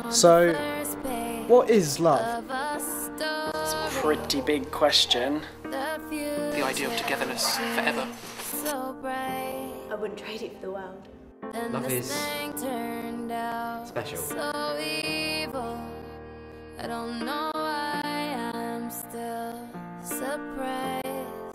So, what is love? It's a pretty big question. The idea of togetherness forever. I wouldn't trade it for the world. Love is special. I don't know why I'm still surprised.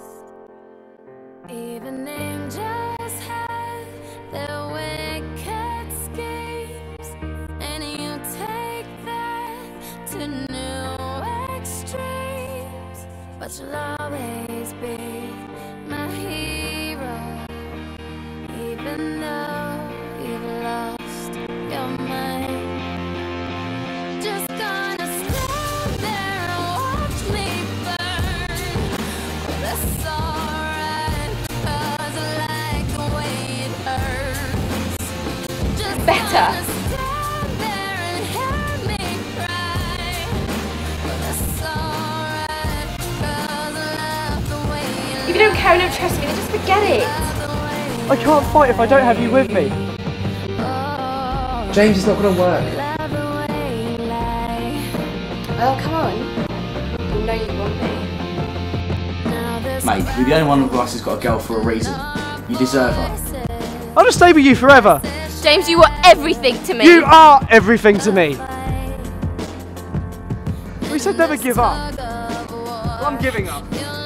Even angels have their wicked schemes, and you take that to new extremes. But you'll always be my hero, even though you've lost your mind. Just gonna stand there and watch me burn. But that's alright, 'cause I like the way it hurts. Just Better. gonna stand there and hear me cry. But that's alright, 'cause I love the way you If you don't care and don't trust me, then just forget it. I can't fight if I don't have you with me. James, it's not going to work. Oh, come on. You know you want me. Mate, you're the only one of us who's got a girl for a reason. You deserve her. I'll just stay with you forever. James, you are everything to me. You are everything to me. We said never give up. Well, I'm giving up.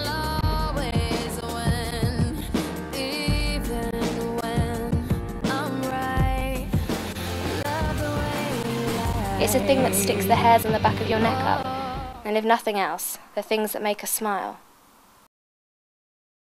It's a thing that sticks the hairs on the back of your neck up. And if nothing else, the things that make us smile.